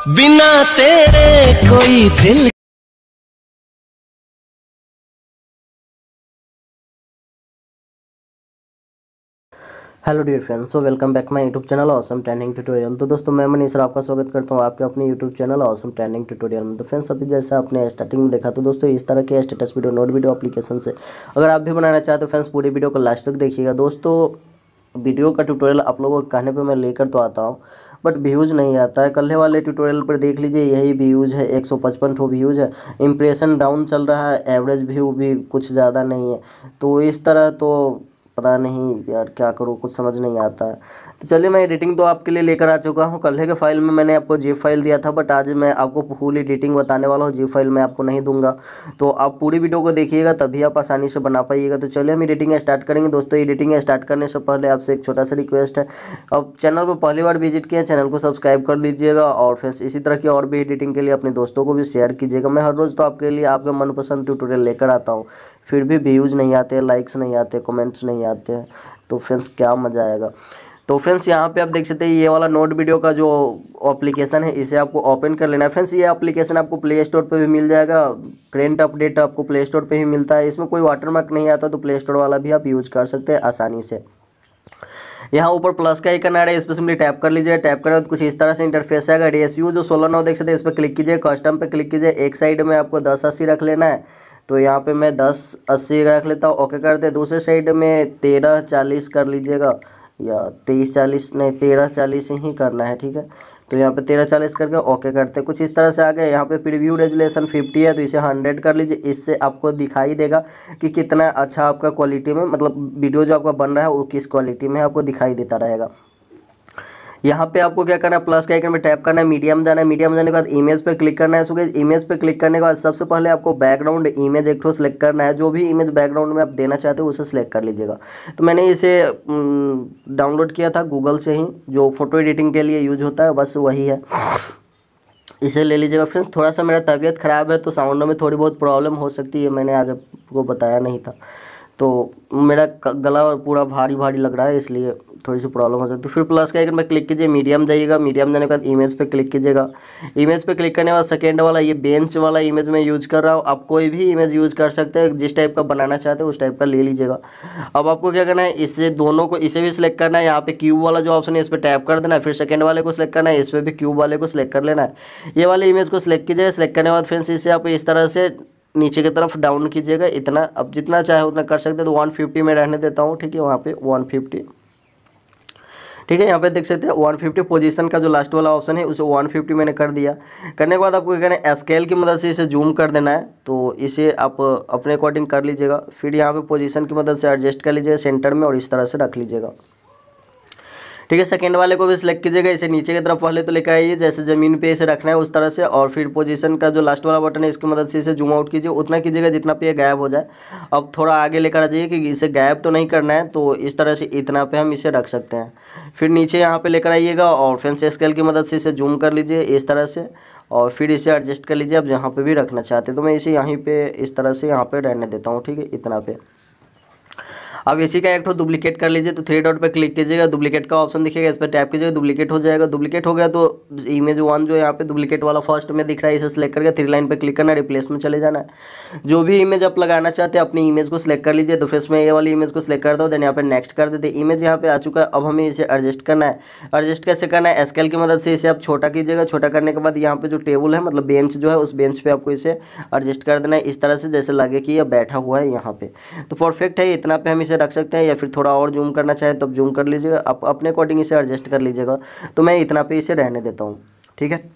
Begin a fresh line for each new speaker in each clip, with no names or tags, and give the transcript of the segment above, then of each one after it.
बिना तेरे कोई दिल।
Hello dear friends, so welcome back my YouTube channel awesome trending tutorial. तो दोस्तों मैं मनीष और आपका स्वागत करता हूं आपके अपने YouTube channel awesome trending tutorial में। तो फ्रेंड्स अभी जैसा आपने स्टार्टिंग में देखा, तो दोस्तों इस तरह के status video note video application से अगर आप भी बनाना चाहते हो फ्रेंड्स, पूरी वीडियो को लास्ट तक देखिएगा। दोस्तों वीडियो का ट्यूटोरियल आप लोगों के कहने पर मैं लेकर तो आता हूँ, बट व्यूज़ नहीं आता है। कल वाले ट्यूटोरियल पर देख लीजिए, यही व्यूज़ है, 155 व्यूज़ है। इंप्रेशन डाउन चल रहा है, एवरेज व्यू भी कुछ ज़्यादा नहीं है। तो इस तरह तो पता नहीं यार क्या करूँ, कुछ समझ नहीं आता है। तो चलिए मैं एडिटिंग तो आपके लिए लेकर आ चुका हूँ। कल के फाइल में मैंने आपको जिप फाइल दिया था, बट आज मैं आपको फुल एडिटिंग बताने वाला हूँ। जिप फाइल मैं आपको नहीं दूंगा, तो आप पूरी वीडियो को देखिएगा, तभी आप आसानी से बना पाइएगा। तो चलिए हम एडिटिंग स्टार्ट करेंगे। दोस्तों एडिटिंग स्टार्ट करने से पहले आपसे एक छोटा सा रिक्वेस्ट है, अब चैनल पर पहली बार विजिट किया, चैनल को सब्सक्राइब कर लीजिएगा और फिर इसी तरह की और भी एडिटिंग के लिए अपने दोस्तों को भी शेयर कीजिएगा। मैं हर रोज़ तो आपके लिए आपके मनपसंद ट्यूटोरियल लेकर आता हूँ, फिर भी व्यूज़ नहीं आते, लाइक्स नहीं आते, कमेंट्स नहीं आते हैं, तो फ्रेंड्स क्या मज़ा आएगा। तो फ्रेंड्स यहाँ पे आप देख सकते हैं ये वाला नोट वीडियो का जो एप्लीकेशन है, इसे आपको ओपन कर लेना है। फ्रेंड्स ये एप्लीकेशन आपको प्ले स्टोर पे भी मिल जाएगा, करेंट अपडेट आपको प्ले स्टोर पे ही मिलता है। इसमें कोई वाटरमार्क नहीं आता, तो प्ले स्टोर वाला भी आप यूज़ कर सकते हैं आसानी से। यहाँ ऊपर प्लस का आइकन आ रहा है, इस पर सिंपली टैप कर लीजिए। टैप करें तो कुछ इस तरह से इंटरफेस आएगा। रेशियो जो 16:9 देख सकते हैं, इस पर क्लिक कीजिए, कस्टम पे क्लिक कीजिए। एक साइड में आपको 10:80 रख लेना है, तो यहाँ पे मैं 10:80 रख लेता हूँ, ओके कर दे। दूसरे साइड में 13:40 कर लीजिएगा, या 23:40 नहीं, 13:40 ही करना है, ठीक है। तो यहाँ पे 13:40 करके ओके करते हैं। कुछ इस तरह से आ गया। यहाँ पे प्रीव्यू रेजुलेशन 50 है, तो इसे 100 कर लीजिए। इससे आपको दिखाई देगा कि कितना अच्छा आपका क्वालिटी में, मतलब वीडियो जो आपका बन रहा है वो किस क्वालिटी में आपको दिखाई देता रहेगा। यहाँ पे आपको क्या करना है, प्लस के आइकन में टैप करना है, मीडियम जाना है। मीडियम जाने के बाद इमेज पे क्लिक करना है। सो गाइस इमेज पे क्लिक करने के बाद सबसे पहले आपको बैकग्राउंड इमेज एक ठो सेलेक्ट करना है। जो भी इमेज बैकग्राउंड में आप देना चाहते हो उसे सेलेक्ट कर लीजिएगा। तो मैंने इसे डाउनलोड किया था गूगल से ही, जो फोटो एडिटिंग के लिए यूज होता है, बस वही है, इसे ले लीजिएगा। फ्रेंड्स थोड़ा सा मेरा तबीयत ख़राब है, तो साउंड में थोड़ी बहुत प्रॉब्लम हो सकती है, मैंने आज आपको बताया नहीं था। तो मेरा गला पूरा भारी भारी लग रहा है, इसलिए थोड़ी सी प्रॉब्लम हो सकती है। तो फिर प्लस का आइकन में क्लिक कीजिए, मीडियम जाइएगा। मीडियम जाने के बाद इमेज पे क्लिक कीजिएगा। इमेज पे क्लिक करने के बाद सेकेंड वाला ये बेंच वाला इमेज मैं यूज़ कर रहा हूँ। आप कोई भी इमेज यूज़ कर सकते हैं, जिस टाइप का बनाना चाहते हो उस टाइप का ले लीजिएगा। अब आपको क्या करना है, इससे दोनों को, इसे भी सिलेक्ट करना है। यहाँ पे क्यूब वाला जो ऑप्शन है इस पर टैप कर देना है। फिर सेकेंड वाले को सिलेक्ट करना है, इस पर भी क्यूब वाले को सिलेक्ट कर लेना है। ये वाले इमेज को सिलेक्ट कीजिएगा। सिलेक्ट करने के बाद फ्रेंड्स इसे आप इस तरह से नीचे की तरफ डाउन कीजिएगा। इतना अब जितना चाहे उतना कर सकते हैं। तो 150 में रहने देता हूँ, ठीक है। वहाँ पे 150, ठीक है। यहाँ पे देख सकते हैं 150 पोजीशन का जो लास्ट वाला ऑप्शन है उसे 150 मैंने कर दिया। करने के बाद आपको क्या करना है, स्केल की मदद से इसे जूम कर देना है। तो इसे आप अपने अकॉर्डिंग कर लीजिएगा। फिर यहाँ पे पोजीशन की मदद से एडजस्ट कर लीजिएगा सेंटर में, और इस तरह से रख लीजिएगा, ठीक है। सेकंड वाले को भी सिलेक्ट कीजिएगा। इसे नीचे की तरफ पहले तो लेकर आइए, जैसे ज़मीन पे इसे रखना है उस तरह से। और फिर पोजीशन का जो लास्ट वाला बटन है इसकी मदद से इसे जूम आउट कीजिए। उतना कीजिएगा जितना पे गायब हो जाए। अब थोड़ा आगे लेकर आ जाइए, कि इसे गायब तो नहीं करना है, तो इस तरह से इतना पे हम इसे रख सकते हैं। फिर नीचे यहाँ पर लेकर आइएगा और फिर से स्केल की मदद से इसे जूम कर लीजिए इस तरह से, और फिर इसे एडजस्ट कर लीजिए आप जहाँ पर भी रखना चाहते हैं। तो मैं इसे यहीं पर इस तरह से यहाँ पर रहने देता हूँ, ठीक है, इतना पे। अब इसी का एक तो डुप्लीकेट कर लीजिए। तो 3 डॉट पे क्लिक कीजिएगा, डुप्लीकेट का ऑप्शन दिखेगा, इस पर टैप कीजिएगा, डुप्लीकेट हो जाएगा। डुप्लीकेट हो गया तो इमेज 1 जो यहाँ पे डुप्लीकेट वाला फर्स्ट में दिख रहा है, इसे सिलेक्ट करके 3 लाइन पे क्लिक करना है, रिप्लेस में चले जाना है। जो भी इमेज आप लगाना चाहते हैं अपनी इमेज को सिलेक्ट कर लीजिए। तो फिर मैं ये वाली इमेज को सिलेक्ट कर दो, देन यहाँ पे नेक्स्ट कर देते। इमेज यहाँ पे आ चुका है। अब हमें इसे एडजस्ट करना है। एडजस्ट कैसे करना है, स्केल की मदद से इसे आप छोटा कीजिएगा। छोटा करने के बाद यहाँ पे जो टेबल है, मतलब बेंच जो है, उस बेंच पे आपको इसे एडजस्ट कर देना है इस तरह से, जैसे लगे कि यह बैठा हुआ है यहाँ पे। तो परफेक्ट है, इतना पे हम इसे रख सकते हैं, या फिर थोड़ा और जूम करना चाहे तो जूम कर लीजिएगा, आप अपने अकॉर्डिंग इसे एडजस्ट कर लीजिएगा। तो मैं इतना पे इसे रहने देता हूँ, ठीक है।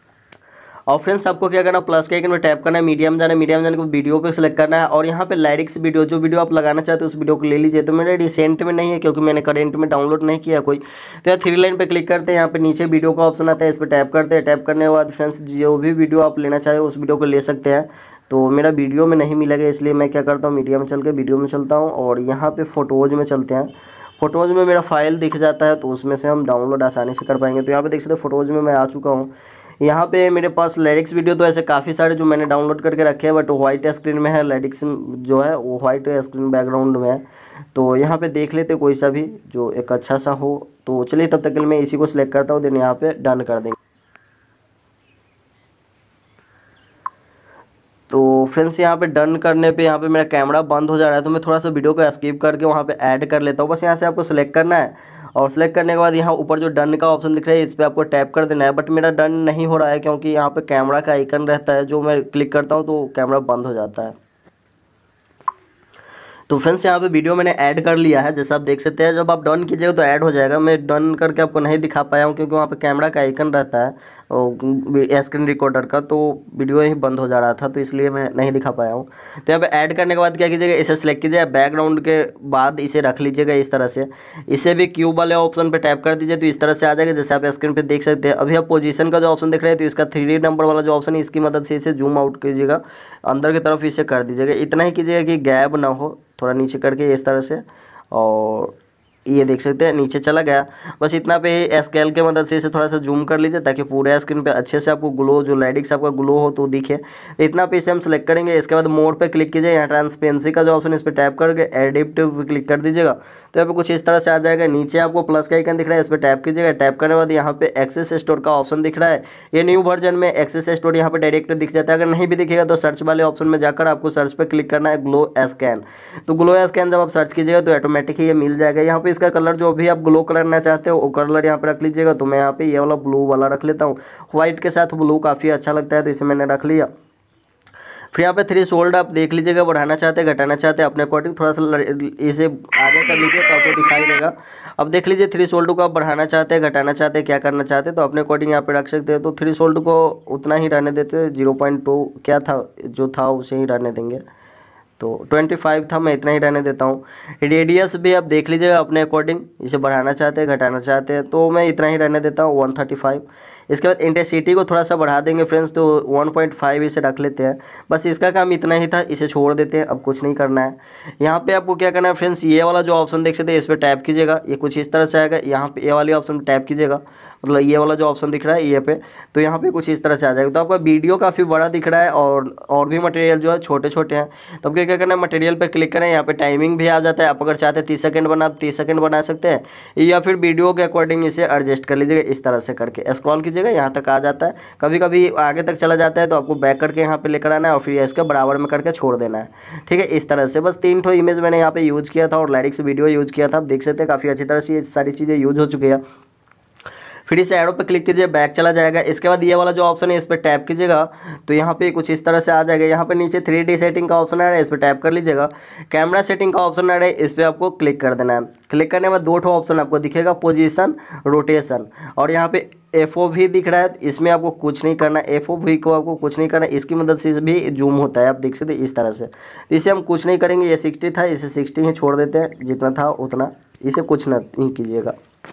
और फ्रेंड्स आपको क्या करना, प्लस के आइकन में टैप करना है, मीडियम जाना है। मीडियम जाने को वीडियो पे सिलेक्ट करना है, और यहाँ पे लाइरिक्स वीडियो, जो वीडियो आप लगाना चाहते हो उस वीडियो को ले लीजिए। तो मेरे रिसेंट में नहीं है, क्योंकि मैंने करेंट में डाउनलोड नहीं किया कोई। तो यहाँ 3 लाइन पे क्लिक करते हैं, यहाँ पे नीचे वीडियो का ऑप्शन आता है, इस पर टैप करते हैं। टैप करने के बाद फ्रेंड्स जो भी वीडियो आप लेना चाहे उस वीडियो को ले सकते हैं। तो मेरा वीडियो में नहीं मिलेगा, इसलिए मैं क्या करता हूँ, मीडिया में चल के वीडियो में चलता हूँ, और यहाँ पे फ़ोटोज़ में चलते हैं। फ़ोटोज़ में मेरा फाइल दिख जाता है, तो उसमें से हम डाउनलोड आसानी से कर पाएंगे। तो यहाँ पे देख सकते हैं फ़ोटोज़ में मैं आ चुका हूँ। यहाँ पे मेरे पास लिरिक्स वीडियो तो ऐसे काफ़ी सारे जो मैंने डाउनलोड करके रखे हैं, बट वाइट स्क्रीन में है। लिरिक्स जो है वो वाइट स्क्रीन बैकग्राउंड में है। तो यहाँ पे देख लेते कोई सा भी जो एक अच्छा सा हो। तो चलिए तब तक के लिए मैं इसी को सिलेक्ट करता हूँ, देन यहाँ पे डन कर देंगे। तो फ्रेंड्स यहाँ पे डन करने पे यहाँ पे मेरा कैमरा बंद हो जा रहा है, तो मैं थोड़ा सा वीडियो को स्किप करके वहाँ पे ऐड कर लेता हूँ। बस यहाँ से आपको सिलेक्ट करना है और सिलेक्ट करने के बाद यहाँ ऊपर जो डन का ऑप्शन दिख रहा है इस पर आपको टैप कर देना है। बट मेरा डन नहीं हो रहा है क्योंकि यहाँ पे कैमरा का आइकन रहता है, जो मैं क्लिक करता हूँ तो कैमरा बंद हो जाता है। तो फ्रेंड्स यहाँ पे वीडियो मैंने ऐड कर लिया है, जैसा आप देख सकते हैं। जब आप डन कीजिएगा तो ऐड हो जाएगा। मैं डन करके आपको नहीं दिखा पाया हूँ क्योंकि वहाँ पे कैमरा का आइकन रहता है और स्क्रीन रिकॉर्डर का, तो वीडियो ही बंद हो जा रहा था, तो इसलिए मैं नहीं दिखा पाया हूँ। तो यहाँ पे ऐड करने के बाद क्या कीजिएगा, इसे सेलेक्ट कीजिएगा, बैकग्राउंड के बाद इसे रख लीजिएगा इस तरह से। इसे भी क्यूब वाले ऑप्शन पर टैप कर दीजिए तो इस तरह से आ जाएगा, जैसे आप स्क्रीन पर देख सकते हैं। अभी आप पोजीशन का जो ऑप्शन देख रहे हैं तो इसका 3D नंबर वाला जो ऑप्शन है इसकी मदद से इसे जूम आउट कीजिएगा, अंदर की तरफ इसे कर दीजिएगा। इतना ही कीजिएगा कि गैप ना हो, थोड़ा नीचे करके इस तरह से, और ये देख सकते हैं नीचे चला गया। बस इतना पे ही स्केल के मदद से इसे थोड़ा सा जूम कर लीजिए ताकि पूरे स्क्रीन पे अच्छे से आपको ग्लो, जो लाइटिंग्स आपका ग्लो हो तो दिखे। इतना पे इसे हम सेलेक्ट करेंगे। इसके बाद मोड पे क्लिक कीजिए, यहाँ ट्रांसपेरेंसी का जो ऑप्शन है इस पर टैप करके एडिटिव पे क्लिक कर दीजिएगा तो यहाँ पे कुछ इस तरह से आ जाएगा। नीचे आपको प्लस का आइकन दिख रहा है, इस पर टैप कीजिएगा। टैप करने के बाद यहाँ पे एक्सेस स्टोर का ऑप्शन दिख रहा है। ये न्यू वर्जन में एक्सेस स्टोर यहाँ पे डायरेक्ट दिख जाता है। अगर नहीं भी दिखेगा तो सर्च वाले ऑप्शन में जाकर आपको सर्च पे क्लिक करना है ग्लो स्कैन। तो ग्लो स्कैन जब आप सर्च कीजिएगा तो ऑटोमेटिक ही ये मिल जाएगा। यहाँ पे इसका कलर जो भी आप ग्लो करना चाहते हो वो कलर यहाँ पे रख लीजिएगा। तो मैं यहाँ पे ये वाला ब्लू वाला रख लेता हूँ, व्हाइट के साथ ब्लू काफ़ी अच्छा लगता है तो इसे मैंने रख लिया। फिर यहाँ पे थ्रेशोल्ड आप देख लीजिएगा, बढ़ाना चाहते हैं घटाना चाहते हैं अपने अकॉर्डिंग, थोड़ा सा इसे आगे कर लीजिए तो आपको दिखाई देगा। अब देख लीजिए थ्रेशोल्ड को आप बढ़ाना चाहते हैं घटाना चाहते हैं क्या करना चाहते हैं तो अपने अकॉर्डिंग यहाँ पे रख सकते हैं। तो थ्रेशोल्ड को उतना ही रहने देते हैं, 0.2 क्या था जो था उसे ही रहने देंगे, तो 25 था, मैं इतना ही रहने देता हूँ। रेडियस भी आप देख लीजिएगा अपने अकॉर्डिंग, इसे बढ़ाना चाहते हैं घटाना चाहते हैं तो मैं इतना ही रहने देता हूँ 135। इसके बाद इंटेंसिटी को थोड़ा सा बढ़ा देंगे फ्रेंड्स, तो 1.5 इसे रख लेते हैं। बस इसका काम इतना ही था, इसे छोड़ देते हैं, अब कुछ नहीं करना है। यहाँ पे आपको क्या करना है फ्रेंड्स, ये वाला जो ऑप्शन देख सकते हैं इस पर टैप कीजिएगा, ये कुछ इस तरह से आएगा। यहाँ पे ये वाले ऑप्शन पर टैप कीजिएगा, मतलब ये वाला जो ऑप्शन दिख रहा है ये पे, तो यहाँ पे कुछ इस तरह से आ जाएगा। तो आपका वीडियो काफ़ी बड़ा दिख रहा है और भी मटेरियल जो है छोटे छोटे हैं, तो आपको क्या करना है, मटेरियल पे क्लिक करें। यहाँ पे टाइमिंग भी आ जाता है, आप अगर चाहते हैं 30 सेकंड बना तो 30 सेकंड बना सकते हैं, या फिर वीडियो के अकॉर्डिंग इसे एडजस्ट कर लीजिएगा। इस तरह से करके स्क्रॉल कीजिएगा, यहाँ तक आ जाता है। कभी कभी आगे तक चला जाता है तो आपको बैक करके यहाँ पे लेकर आना है और फिर इसके बराबर में करके छोड़ देना है, ठीक है। इस तरह से बस 3 ठो इमेज मैंने यहाँ पे यूज़ किया था और लाइटिक्स वीडियो यूज़ किया था। आप देख सकते हैं काफ़ी अच्छी तरह से ये सारी चीज़ें यूज हो चुकी है। फिर इस एरो पे क्लिक कीजिए, बैक चला जाएगा। इसके बाद ये वाला जो ऑप्शन है इस पर टैप कीजिएगा तो यहाँ पे कुछ इस तरह से आ जाएगा। यहाँ पे नीचे 3D सेटिंग का ऑप्शन आ रहा है, इस पर टैप कर लीजिएगा। कैमरा सेटिंग का ऑप्शन आ रहा है, इस पर आपको क्लिक कर देना है। क्लिक करने के बाद 2 ठो ऑप्शन आपको दिखेगा, पोजीशन, रोटेशन, और यहाँ पे FOV दिख रहा है, इसमें आपको कुछ नहीं करना। FOV को आपको कुछ नहीं करना, इसकी मदद से भी जूम होता है, आप देख सकते हैं इस तरह से। तो इसे हम कुछ नहीं करेंगे, ये 60 था, इसे 60 ही छोड़ देते हैं, जितना था उतना, इसे कुछ नहीं कीजिएगा।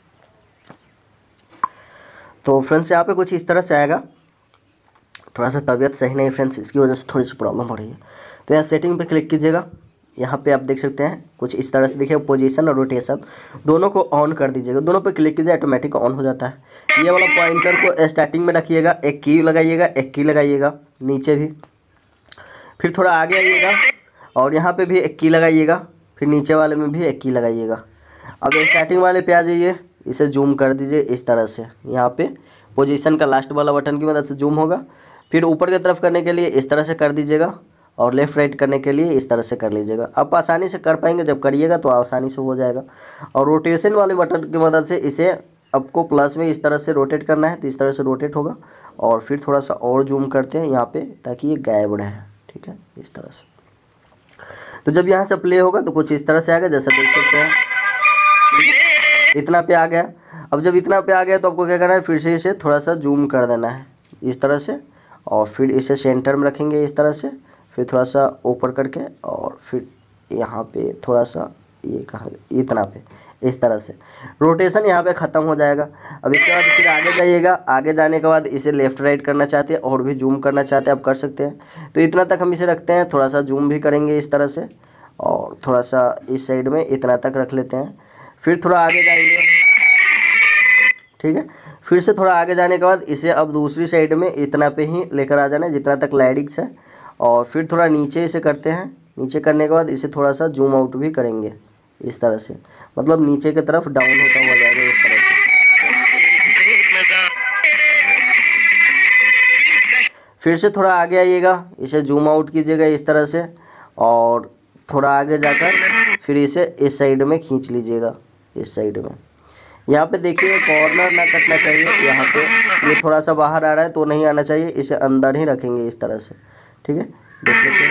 तो फ्रेंड्स यहाँ पे कुछ इस तरह से आएगा। थोड़ा सा तबीयत सही नहीं फ्रेंड्स, इसकी वजह से थोड़ी सी प्रॉब्लम हो रही है। तो यहाँ सेटिंग पे क्लिक कीजिएगा, यहाँ पे आप देख सकते हैं कुछ इस तरह से दिखेगा। पोजीशन और रोटेशन दोनों को ऑन कर दीजिएगा, दोनों पे क्लिक कीजिए, ऑटोमेटिक ऑन हो जाता है। ये वाला पॉइंटर को स्टार्टिंग में रखिएगा, एक की लगाइएगा, एक की लगाइएगा, नीचे भी, फिर थोड़ा आगे आइएगा और यहाँ पे भी एक की लगाइएगा, फिर नीचे वाले में भी एक की लगाइएगा। अब स्टार्टिंग वाले पे आ जाइए, इसे जूम कर दीजिए इस तरह से। यहाँ पे पोजीशन का लास्ट वाला बटन की मदद से जूम होगा। फिर ऊपर की तरफ करने के लिए इस तरह से कर दीजिएगा और लेफ़्ट राइट करने के लिए इस तरह से कर लीजिएगा। आप आसानी से कर पाएंगे, जब करिएगा तो आसानी से हो जाएगा। और रोटेशन वाले बटन की मदद से इसे आपको प्लस में इस तरह से रोटेट करना है, तो इस तरह से रोटेट होगा। और फिर थोड़ा सा और जूम करते हैं यहाँ पे ताकि ये गायब रहे, ठीक है, इस तरह से। तो जब यहाँ से प्ले होगा तो कुछ इस तरह से आएगा, जैसा देख सकते हैं इतना पे आ गया। अब जब इतना पे आ गया तो आपको क्या करना है, फिर से इसे थोड़ा सा जूम कर देना है इस तरह से, और फिर इसे सेंटर में रखेंगे इस तरह से, फिर थोड़ा सा ऊपर करके, और फिर यहाँ पे थोड़ा सा ये कहाँ इतना पे इस तरह से रोटेशन यहाँ पे ख़त्म हो जाएगा। अब इसके बाद फिर आगे जाइएगा, आगे जाने के बाद इसे लेफ़्ट राइट करना चाहते हैं और भी जूम करना चाहते हैं आप कर सकते हैं। तो इतना तक हम इसे रखते हैं, थोड़ा सा जूम भी करेंगे इस तरह से, और थोड़ा सा इस साइड में इतना तक रख लेते हैं। फिर थोड़ा आगे जाएंगे, ठीक है। फिर से थोड़ा आगे जाने के बाद इसे अब दूसरी साइड में इतना पे ही लेकर आ जाना है जितना तक लाइटिक्स है। और फिर थोड़ा नीचे इसे करते हैं, नीचे करने के बाद इसे थोड़ा सा जूम आउट भी करेंगे इस तरह से, मतलब नीचे की तरफ डाउन होता हुआ जाएगा इस तरह से। फिर से थोड़ा आगे आइएगा, इसे जूम आउट कीजिएगा इस तरह से, और थोड़ा आगे जाकर फिर इसे इस साइड में खींच लीजिएगा, इस साइड में। यहाँ पे देखिए कॉर्नर ना कटना चाहिए, यहाँ पे ये थोड़ा सा बाहर आ रहा है तो नहीं आना चाहिए, इसे अंदर ही रखेंगे इस तरह से, ठीक है। देख लीजिए,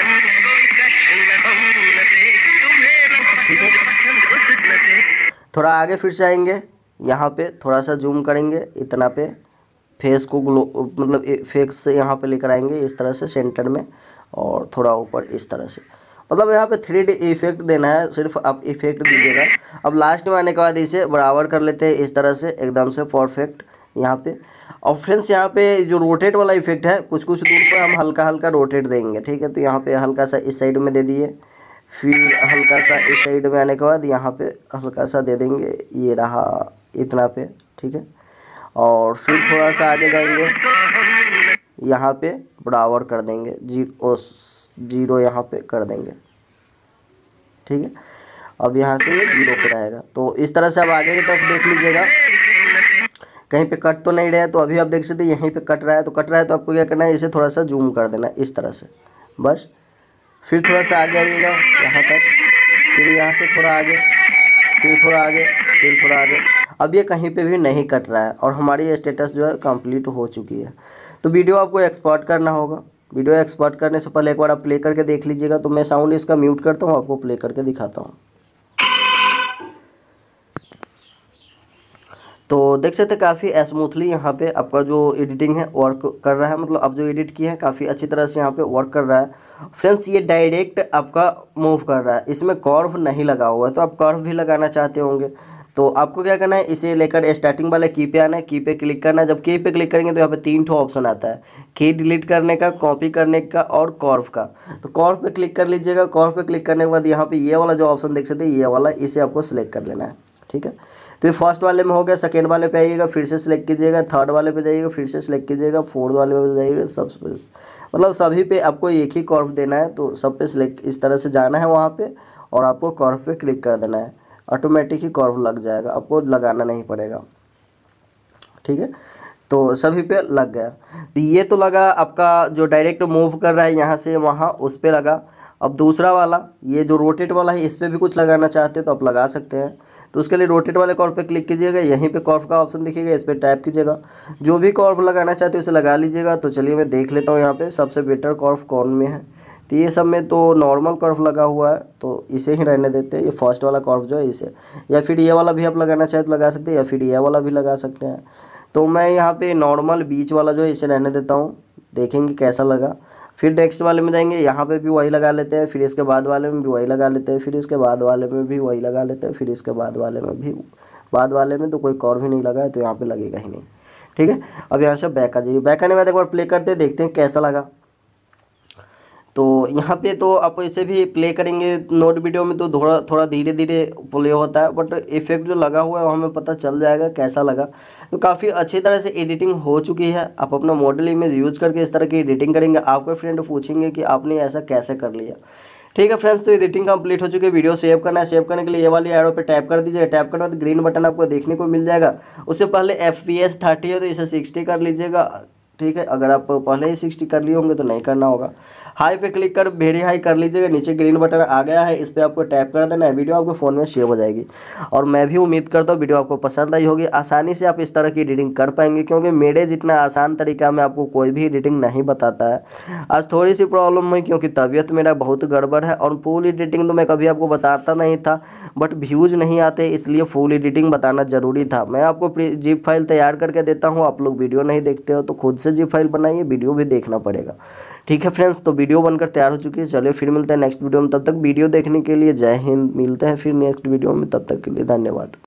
ठीक है। थोड़ा आगे फिर से आएंगे, यहाँ पे थोड़ा सा जूम करेंगे इतना पे, फेस को मतलब फेस से यहाँ पे लेकर आएंगे इस तरह से सेंटर में, और थोड़ा ऊपर इस तरह से। मतलब यहाँ पे 3D इफेक्ट देना है, सिर्फ आप इफेक्ट दीजिएगा। अब लास्ट में आने के बाद इसे बराबर कर लेते हैं इस तरह से, एकदम से परफेक्ट यहाँ पे। और फ्रेंड्स यहाँ पे जो रोटेट वाला इफेक्ट है, कुछ कुछ दूर पर हम हल्का हल्का रोटेट देंगे, ठीक है। तो यहाँ पे हल्का सा इस साइड में दे दिए, फिर हल्का सा इस साइड में आने के बाद यहाँ पे हल्का सा दे देंगे, ये रहा इतना पे, ठीक है। और फिर थोड़ा सा आगे जाएंगे, यहाँ पे बराबर कर देंगे, जीरो यहाँ पे कर देंगे, ठीक है। अब यहाँ से ये जीरो पे रहेगा। तो इस तरह से अब आगे की तरफ देख लीजिएगा, कहीं पे कट तो नहीं रहा है। तो अभी आप देख सकते हैं यहीं पे कट रहा है, तो कट रहा है तो आपको क्या करना है, इसे थोड़ा सा जूम कर देना है इस तरह से, बस। फिर थोड़ा सा आगे आइएगा यहाँ तक, फिर यहाँ से थोड़ा आगे, फिर थोड़ा आगे, फिर थोड़ा आगे। अब ये कहीं पे भी नहीं कट रहा है और हमारी स्टेटस जो है कंप्लीट हो चुकी है। तो वीडियो आपको एक्सपोर्ट करना होगा। वीडियो एक्सपोर्ट करने से पहले एक बार आप प्ले करके देख लीजिएगा। तो मैं साउंड इसका म्यूट करता हूँ, आपको प्ले करके दिखाता हूँ। तो देख सकते हैं काफ़ी स्मूथली यहाँ पे आपका जो एडिटिंग है वर्क कर रहा है, मतलब आप जो एडिट किए हैं काफ़ी अच्छी तरह से यहाँ पे वर्क कर रहा है। फ्रेंड्स ये डायरेक्ट आपका मूव कर रहा है, इसमें कर्व नहीं लगा हुआ है। तो आप कर्व भी लगाना चाहते होंगे तो आपको क्या करना है, इसे लेकर स्टार्टिंग वाले की पे आना है, की पे क्लिक करना है। जब की पे क्लिक करेंगे तो यहाँ पे 3 ठो ऑप्शन आता है, की डिलीट करने का, कॉपी करने का और कर्व का। तो कर्व पे क्लिक कर लीजिएगा। कर्व पे क्लिक करने के बाद यहाँ पे ये वाला जो ऑप्शन देख सकते हैं, ये वाला, इसे आपको सिलेक्ट कर लेना है, ठीक है। तो ये फर्स्ट वाले में हो गया। सेकेंड वाले पे आइएगा, फिर से सिलेक्ट कीजिएगा। थर्ड वाले पे जाइएगा, फिर से सिलेक्ट कीजिएगा। फोर्थ वाले पे जाइएगा, सब मतलब सभी पे आपको एक ही कर्व देना है। तो सब पे सिलेक्ट इस तरह से जाना है वहाँ पे, और आपको कर्व पे क्लिक कर देना है। ऑटोमेटिक ही कर्व लग जाएगा, आपको लगाना नहीं पड़ेगा, ठीक है। तो सभी पे लग गया। तो ये तो लगा आपका जो डायरेक्ट मूव कर रहा है यहाँ से वहाँ, उस पे लगा। अब दूसरा वाला ये जो रोटेट वाला है, इस पर भी कुछ लगाना चाहते हैं तो आप लगा सकते हैं। तो उसके लिए रोटेट वाले कर्व पे क्लिक कीजिएगा, यहीं पे कर्व का ऑप्शन दिखेगा, इस पर टैप कीजिएगा। जो भी कर्व लगाना चाहते हैं उसे लगा लीजिएगा। तो चलिए मैं देख लेता हूँ यहाँ पे सबसे बेटर कर्व कौन में है। तो ये सब में तो नॉर्मल कर्व लगा हुआ है, तो इसे ही रहने देते हैं। ये फर्स्ट वाला कर्व जो है इसे, या फिर ये वाला भी आप लगाना चाहे तो लगा सकते हैं, या फिर ये वाला भी लगा सकते हैं। तो मैं यहाँ पे नॉर्मल बीच वाला जो है इसे रहने देता हूँ, देखेंगे कैसा लगा। फिर नेक्स्ट वाले में जाएंगे, यहाँ पे भी वही लगा लेते हैं। फिर इसके बाद वाले में भी वही लगा लेते हैं। फिर इसके बाद वाले में भी वही लगा लेते हैं। फिर इसके बाद वाले में भी, बाद वाले में तो कोई कर्व ही नहीं लगा है, तो यहाँ पे लगेगा ही नहीं, ठीक है। अब यहाँ से बैक आ जाइए। बैक आने के बाद एक बार प्ले करते हैं, देखते हैं कैसा लगा। तो यहाँ पे तो आप इसे भी प्ले करेंगे नोट वीडियो में तो थोड़ा धीरे धीरे प्ले होता है, बट इफेक्ट जो लगा हुआ है वो हमें पता चल जाएगा कैसा लगा। तो काफ़ी अच्छी तरह से एडिटिंग हो चुकी है। आप अपना मॉडल इमेज यूज करके इस तरह की एडिटिंग करेंगे, आपके फ्रेंड पूछेंगे कि आपने ऐसा कैसे कर लिया, ठीक है फ्रेंड्स। तो एडिटिंग कंप्लीट हो चुकी है। वीडियो सेव करना है, सेव करने के लिए ये वाली एरो पे टैप कर दीजिएगा। टैप करने के बाद ग्रीन बटन आपको देखने को मिल जाएगा। उससे पहले FPS 30 है तो इसे 60 कर लीजिएगा, ठीक है। अगर आप पहले ही 60 कर लिए होंगे तो नहीं करना होगा। हाई पे क्लिक कर वेरी हाई कर लीजिएगा। नीचे ग्रीन बटन आ गया है, इस पर आपको टैप कर देना है। वीडियो आपको फ़ोन में सेव हो जाएगी। और मैं भी उम्मीद करता हूँ वीडियो आपको पसंद आई होगी। आसानी से आप इस तरह की एडिटिंग कर पाएंगे, क्योंकि मेरे जितना आसान तरीका में आपको कोई भी एडिटिंग नहीं बताता है। आज थोड़ी सी प्रॉब्लम हुई क्योंकि तबीयत मेरा बहुत गड़बड़ है, और फुल एडिटिंग तो मैं कभी आपको बताता नहीं था, बट व्यूज़ नहीं आते, इसलिए फुल एडिटिंग बताना ज़रूरी था। मैं आपको जिप फाइल तैयार करके देता हूँ, आप लोग वीडियो नहीं देखते हो, तो खुद से जिप फाइल बनाइए, वीडियो भी देखना पड़ेगा, ठीक है फ्रेंड्स। तो वीडियो बनकर तैयार हो चुकी है। चलिए फिर मिलते हैं नेक्स्ट वीडियो में। तब तक वीडियो देखने के लिए जय हिंद। मिलते हैं फिर नेक्स्ट वीडियो में, तब तक के लिए धन्यवाद।